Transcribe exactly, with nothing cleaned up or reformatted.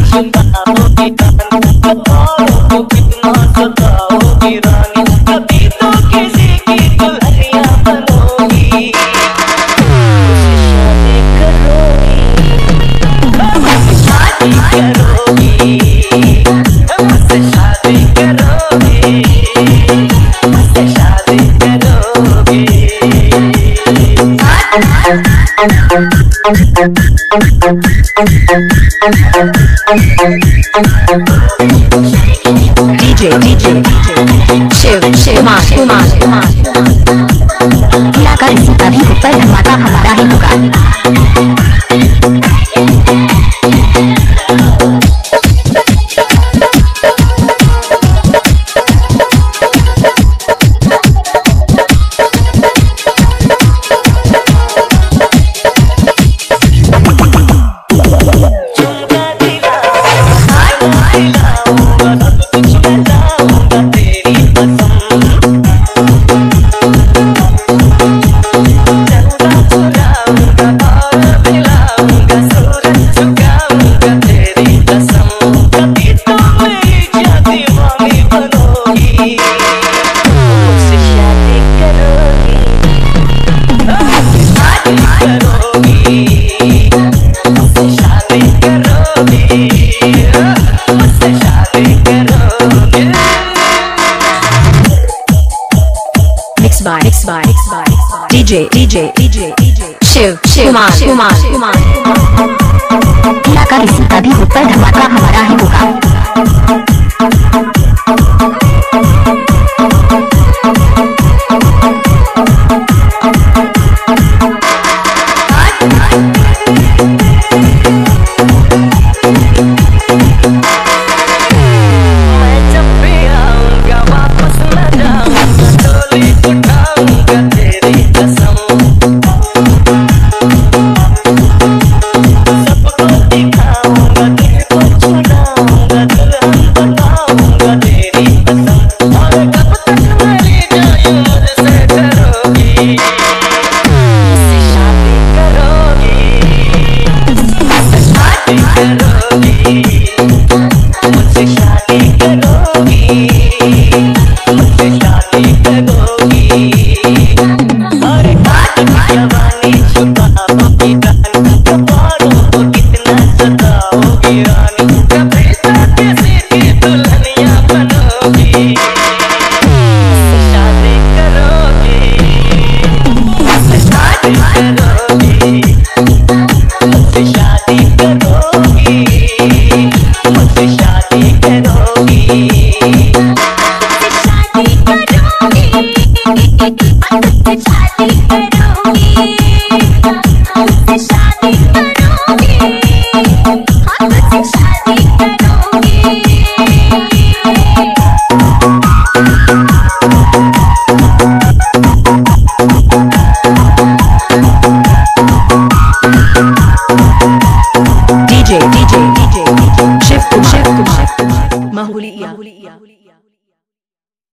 छुपाओगी जान, औरों को कितना सताओगी रानी, कभी तो किसी की दुल्हनिया बनोगी। शादी करोगी, शादी करोगी, मुझसे शादी करोगी, मुझसे शादी करोगी। डीजे डीजे शिव शिव कुमार कुमार इलाका इसी तभी ऊपर धमाका हमारा ही होगा। By, mixed by, mixed by, DJ, DJ, DJ, DJ, Shiv Shiv Kumar Kumar Kumar इलाका किसी का भी ऊपर धमाका हमारा ही होगा। DJ DJ DJ Shiv Shiv माहुलिया।